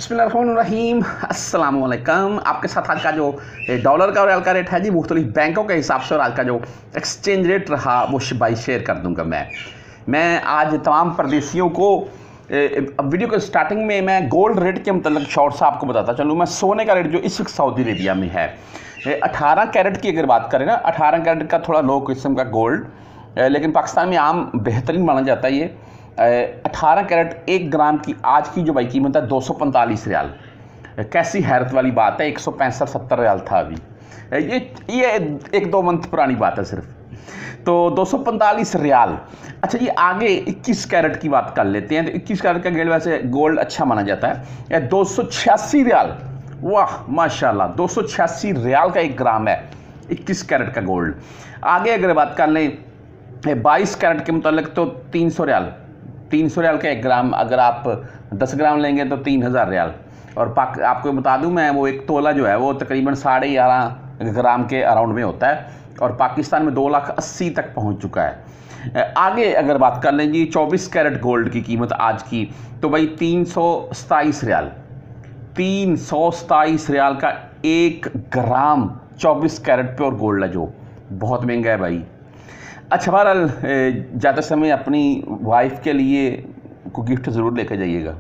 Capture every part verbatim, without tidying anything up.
बिस्मिल्लाहिर्रहमानिर्रहीम अस्सलाम वालेकुम। आपके साथ आज का जो डॉलर का और रियाल का रेट है जी मुख्तलिफ बैंकों के हिसाब से और आज का जो एक्सचेंज रेट रहा वो भाई शेयर कर दूंगा। मैं मैं आज तमाम परदेशियों को अब वीडियो के स्टार्टिंग में मैं गोल्ड रेट के मतलब शॉर्ट सा आपको बताता चलूँ। मैं सोने का रेट जो इस वक्त सऊदी अरेबिया में है अठारह कैरेट की अगर बात करें ना, अठारह कैरेट का थोड़ा लो किस्म का गोल्ड, लेकिन पाकिस्तान में आम बेहतरीन माना जाता है। ये अठारह कैरेट एक ग्राम की आज की जो भाई कीमत है दो सौ पैंतालीस रियाल। कैसी हैरत वाली बात है, एक सौ पैंसठ सत्तर रियाल था अभी। ये ये एक दो मंथ पुरानी बात है सिर्फ, तो दो सौ पैंतालीस रियाल। अच्छा जी, आगे इक्कीस कैरेट की बात कर लेते हैं। तो इक्कीस कैरेट का गोल्ड वैसे गोल्ड अच्छा माना जाता है, दो सौ छियासी रियाल। वाह माशाल्लाह, दो सौ छियासी रियाल का एक ग्राम है इक्कीस कैरेट का गोल्ड। आगे अगर बात कर लें बाईस कैरेट के मुतालिक तो तीन सौ रियाल तीन सौ रियाल का एक ग्राम। अगर आप दस ग्राम लेंगे तो तीन हज़ार रियाल। और पाक आपको बता दूं मैं, वो एक तोला जो है वो तकरीबन साढ़े ग्यारह ग्राम के अराउंड में होता है और पाकिस्तान में दो लाख अस्सी तक पहुंच चुका है। आगे अगर बात कर लें जी चौबीस कैरेट गोल्ड की कीमत आज की, तो भाई तीन सौ सताईस रियाल तीन सौ सताईस रियाल का एक ग्राम चौबीस कैरेट प्योर गोल्ड है, जो बहुत महंगा है भाई। अच्छा, बहरहाल ज़्यादा समय अपनी वाइफ के लिए को गिफ्ट ज़रूर लेकर जाइएगा,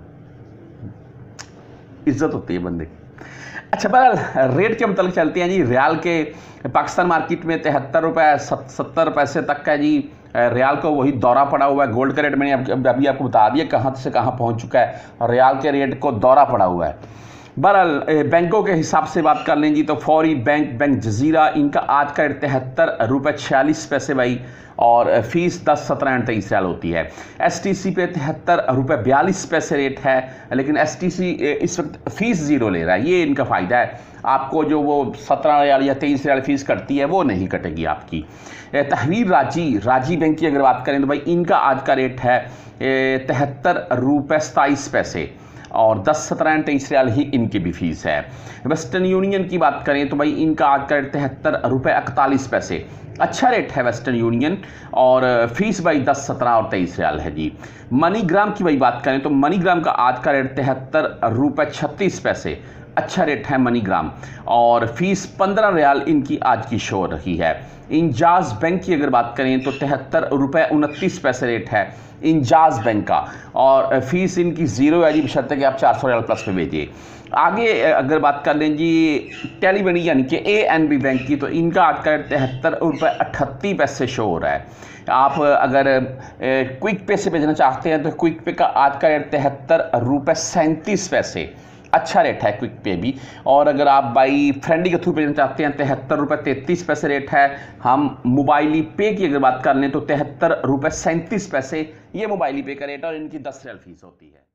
इज्जत होती है बंदे की। अच्छा, बहरहाल रेट के मतलब चलते हैं जी। रियाल के पाकिस्तान मार्केट में तिहत्तर रुपये सत्तर पैसे तक का जी रियाल को वही दौरा पड़ा हुआ है। गोल्ड का रेट मैंने अभी आपको बता दिया कहाँ से कहाँ पहुँच चुका है, और रियाल के रेट को दौरा पड़ा हुआ है। बहरहाल बैंकों के हिसाब से बात कर लें जी तो फौरी बैंक बैंक जजीरा, इनका आज का रेट तिहत्तर रुपये छियालीस पैसे भाई, और फीस दस सत्रह तेईस रियाल होती है। एस टी सी पे तिहत्तर रुपये बयालीस पैसे रेट है, लेकिन एस टी सी इस वक्त फ़ीस ज़ीरो ले रहा है। ये इनका फ़ायदा है, आपको जो वो सत्रह रियाल या तेईस रियाल फीस कटती है वो नहीं कटेगी आपकी। तहवीर राजी राजी बैंक की अगर बात करें तो भाई इनका आज का रेट है तिहत्तर रुपये सताईस पैसे, और दस सत्रह तेईस रियाल ही इनकी भी फीस है। वेस्टर्न यूनियन की बात करें तो भाई इनका आज का रेट तिहत्तर रुपये इकतालीस पैसे, अच्छा रेट है वेस्टर्न यूनियन, और फीस भाई दस सत्रह और तेईस रियाल है जी। मनीग्राम की भाई बात करें तो मनीग्राम का आज का रेट तिहत्तर रुपये छत्तीस पैसे, अच्छा रेट है मनीग्राम, और फीस पंद्रह रियाल इनकी आज की शो रही है। इंजाज बैंक की अगर बात करें तो तिहत्तर रुपये उनतीस पैसे रेट है इंजाज बैंक का, और फीस इनकी ज़ीरो है जी, बशर्ते कि आप चार सौ रियाल प्लस पे भेजिए। आगे अगर बात कर लें जी टेलीमनी यानी कि ए एन बी बैंक की, तो इनका आज का तिहत्तर रुपये अठत्ती पैसे शो हो रहा है। आप अगर क्विक पे से भेजना चाहते हैं तो क्विक पे का आज का रेट तिहत्तर रुपये सैंतीस पैसे, अच्छा रेट है क्विक पे भी। और अगर आप बाई फ्रेंडी के थ्रू भेजना चाहते हैं तिहत्तर रुपये तैंतीस पैसे रेट है। हम मोबाइली पे की अगर बात कर लें तो तिहत्तर रुपये सैंतीस पैसे ये मोबाइली पे का रेट है, और इनकी दस रियाल फीस होती है।